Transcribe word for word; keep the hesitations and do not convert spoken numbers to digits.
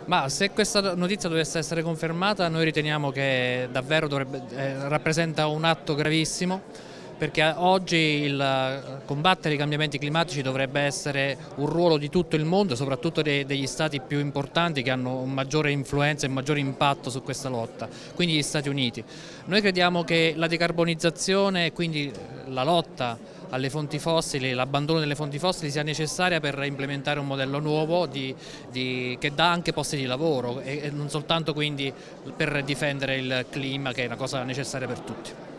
Ma se questa notizia dovesse essere confermata, noi riteniamo che davvero dovrebbe, eh, rappresenta un atto gravissimo, perché oggi il combattere i cambiamenti climatici dovrebbe essere un ruolo di tutto il mondo, soprattutto dei, degli stati più importanti che hanno un maggiore influenza e un maggiore impatto su questa lotta, quindi gli Stati Uniti. Noi crediamo che la decarbonizzazione e quindi la lotta alle fonti fossili, l'abbandono delle fonti fossili sia necessaria per implementare un modello nuovo di, di, che dà anche posti di lavoro e, e non soltanto quindi per difendere il clima, che è una cosa necessaria per tutti.